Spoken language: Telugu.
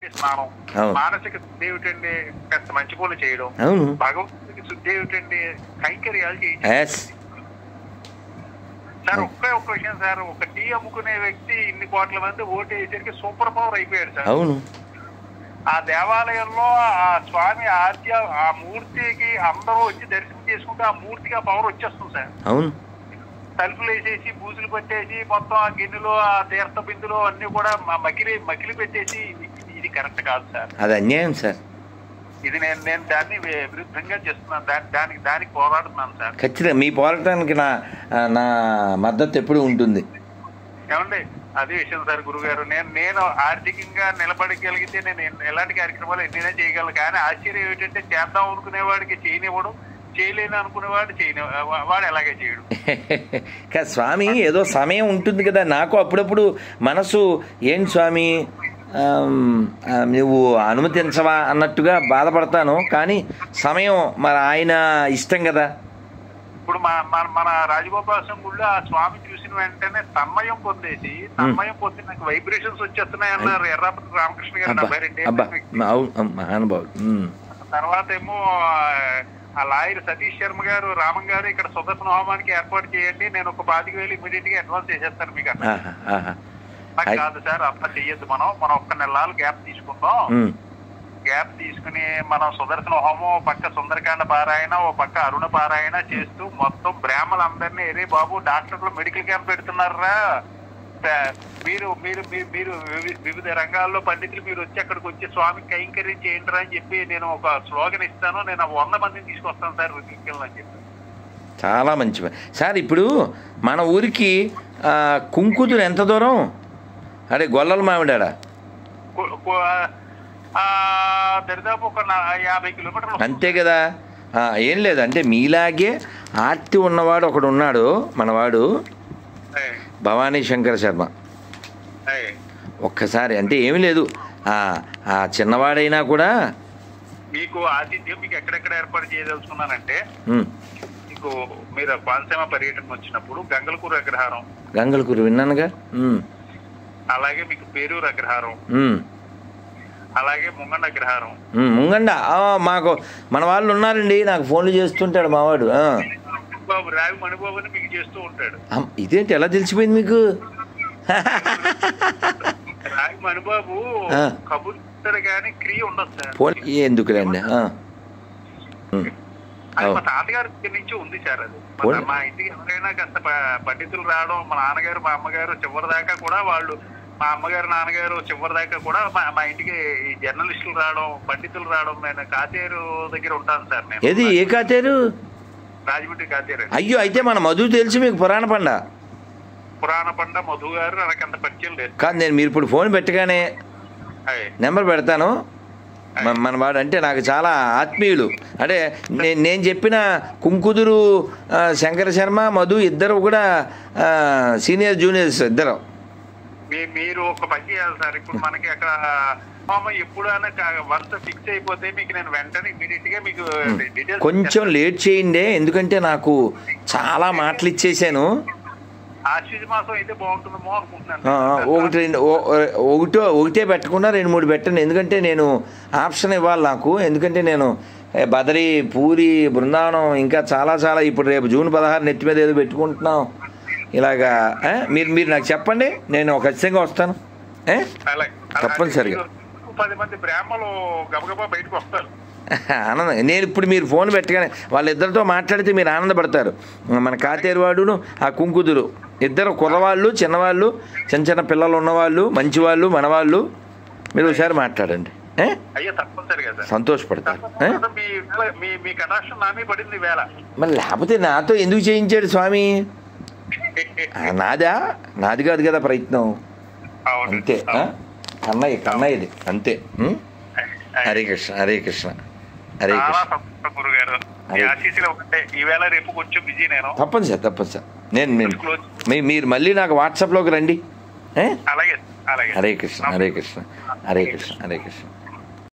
స్నానం, మానసిక శుద్ధి ఏమిటండి కాస్త మంచి పనులు చేయడం, భగవంతుడికి శుద్ధి ఏమిటండి కైంకర్యాలు చేయడం. సార్ ఒక్క విషయం సార్, ఒక టీ అమ్ముకునే వ్యక్తి ఇన్ని కోట్ల మంది ఓటు వేసేసరికి సూపర్ పవర్ అయిపోయాడు సార్. ఆ దేవాలయంలో ఆ స్వామి ఆ మూర్తికి అందరూ వచ్చి దర్శనం చేసుకుంటే ఆ మూర్తికి ఆ పవర్ వచ్చేస్తుంది సార్. తలుపులు వేసేసి బూజులు పెట్టేసి మొత్తం ఆ గిన్నెలో ఆ తీర్థ బిందులు అన్ని కూడా మకిలి పెట్టేసి ఇది కరెక్ట్ కాదు సార్, అది అన్యాయం సార్. ఇది నేను దాన్ని విరుద్ధంగా చేస్తున్నాను, దానికి పోరాడుతున్నాను సార్. ఖచ్చితంగా మీ పోరాటానికి నా మద్దతు ఎప్పుడు ఉంటుంది. ఏమండి అదే విషయం సార్ గురుగారు, నేను ఆర్థికంగా నిలబడగలిగితే నేను ఎలాంటి కార్యక్రమాలు ఎన్నైనా చేయగలను. కానీ ఆశ్చర్యం ఏంటంటే చేద్దాం అనుకునేవాడికి చేయనివ్వడం, చేయలేని అనుకునేవాడు వాడు ఎలాగే చేయడు. కానీ స్వామి ఏదో సమయం ఉంటుంది కదా, నాకు అప్పుడప్పుడు మనసు ఏంటి స్వామి నువ్వు అనుమతించవా అన్నట్టుగా బాధపడతాను. కానీ సమయం మరి ఆయన ఇష్టం కదా. ఇప్పుడు మన రాజగోపాల గుళ్ళో ఆ స్వామి చూసిన వెంటనే తన్మయం పొంది నాకు వైబ్రేషన్స్ వచ్చేస్తున్నాయి అన్నారు ఎర్రాపతి రామకృష్ణ గారు. తర్వాత ఏమో ఆ లాయర్ సతీష్ శర్మ గారు, రామం గారు ఇక్కడ సుదర్శన హోమానికి ఏర్పాటు చేయండి, నేను ఒక 25,000 ఇమీడియట్ గా అడ్వాన్స్ చేసేస్తాను మీకు. కాదు సార్ అట్లా చెయ్యొద్దు, మనం ఒక్క నెలలు గ్యాప్ తీసుకుందాం. గ్యాప్ తీసుకుని మనం సుదర్శన హోమం ఓ పక్క సుందరకాండ పారాయణ ఓ పక్క అరుణ పారాయణ చేస్తూ మొత్తం బ్రాహ్మణులందరినీ ఏరే బాబు డాక్టర్లు మెడికల్ క్యాంప్ పెడుతున్నారా, మీరు మీరు మీరు వివిధ రంగాల్లో పండితులు మీరు వచ్చి అక్కడికి వచ్చి స్వామికి కైంకర్యం చేయండి అని చెప్పి నేను ఒక స్లోగన్ ఇస్తాను, నేను 100 మందిని తీసుకొస్తాను సార్ అని చెప్పి. చాలా మంచి సార్. ఇప్పుడు మన ఊరికి కుంకుదురు ఎంత దూరం? అరే గొల్లల మామిడాడా దరిదాపు ఒక 50 కిలోమీటర్లు అంతే కదా. ఏం లేదు అంటే మీలాగే ఆర్తి ఉన్నవాడు ఒకడు ఉన్నాడు మనవాడు, భవానీ శంకర శర్మ. ఒక్కసారి అంటే ఏమి లేదు, ఆ చిన్నవాడైనా కూడా మీకు ఆతిథ్యం మీకు ఎక్కడెక్కడ ఏర్పాటు చేయదలుచుకున్నానంటే, మీకు మీరు కోనసీమ పర్యటన వచ్చినప్పుడు గంగలకూరు అగ్రహారం, గంగలకూరు విన్నానుగా, అలాగే మీకు పేరూరు అగ్రహారం, అలాగే ముంగండ అగ్రహారం. ముంగండ మాకు మన వాళ్ళు ఉన్నారండి, నాకు ఫోన్లు చేస్తుంటాడు మావాడు. బాబు రావి మణిబాబు అని మీకు చేస్తూ ఉంటాడు. ఇదేంటి ఎలా తెలిసిపోయింది మీకు? రావి మణిబాబు కబుర్ ఇస్తాడు కానీ క్రియ ఉండదు సార్. ఫోన్ ఎందుకులేండి, అది మా తాతగారి దగ్గర నుంచి ఉంది సార్. అది మా ఇంటికి ఎవరైనా కాస్త పండితులు రావడం, మా నాన్నగారు మా అమ్మగారు చివరి దాకా కూడా వాళ్ళు, మా అమ్మగారు నాన్నగారు చివరి దాకా కూడా మా ఇంటికి ఈ జర్నలిస్టులు రావడం, పండితులు రావడం. నేను కాతేరు దగ్గర ఉంటాను సార్. నేను ఏది ఏ కాతేరు? రాజమండ్రి కాతేరు. అయ్యో అయితే మన మధు తెలుసు మీకు, పురాణ పండ మధు గారు నాకు అంత పరిచయం లేదు. కాదు నేను మీరు ఇప్పుడు ఫోన్ పెట్టగానే నెంబర్ పెడతాను. మన వాడు అంటే నాకు చాలా ఆత్మీయులు. అంటే నేను చెప్పిన కుంకుదురు శంకర శర్మ మధు ఇద్దరు కూడా సీనియర్ జూనియర్స్ ఇద్దరు. మీరు ఒక పని చేయాలి సార్, ఇప్పుడు మనకి అక్కడ ఎప్పుడైనా వన్స్ ఫిక్స్ అయిపోతే మీకు నేను వెంటనే ఇమీడియట్ గా మీకు డీటెయిల్స్ కొంచెం లేట్ చేయండి, ఎందుకంటే నాకు చాలా మాటలు ఇచ్చేసాను. ఆశ్వీజ మాసం అయితే బాగుంటుందేమో అనుకుంటున్నాను. ఒకటే పెట్టకుండా 2-3 పెట్టండి, ఎందుకంటే నేను ఆప్షన్ ఇవ్వాలి నాకు. ఎందుకంటే నేను బదరి, పూరి, బృందావనం ఇంకా చాలా ఇప్పుడు రేపు జూన్ 16 నెత్తి మీద ఏదో పెట్టుకుంటున్నాం. ఇలాగా మీరు నాకు చెప్పండి, నేను ఖచ్చితంగా వస్తాను తప్పనిసరిగా. 10 మంది బ్రాహ్మణులు గబగబా బయటకు వస్తారు. ఆనందం. నేను ఇప్పుడు మీరు ఫోన్ పెట్టగానే వాళ్ళిద్దరితో మాట్లాడితే మీరు ఆనందపడతారు. మన కాతేరువాడును ఆ కుంకుదురు ఇద్దరు కుర్రవాళ్ళు, చిన్నవాళ్ళు, చిన్న పిల్లలు ఉన్నవాళ్ళు, మంచివాళ్ళు, మనవాళ్ళు. మీరు ఒకసారి మాట్లాడండి, సంతోషపడతారు. మరి లేకపోతే నాతో ఎందుకు చేయించాడు స్వామి? నాది కాదు కదా ప్రయత్నం, అంతే. కన్నయ్యది అంతే. హరే కృష్ణ హరే కృష్ణ హరే కృష్ణ. తప్పని సార్ మీరు మళ్ళీ నాకు వాట్సాప్లోకి రండి. హరే కృష్ణ హరే కృష్ణ హరే కృష్ణ హరే కృష్ణ.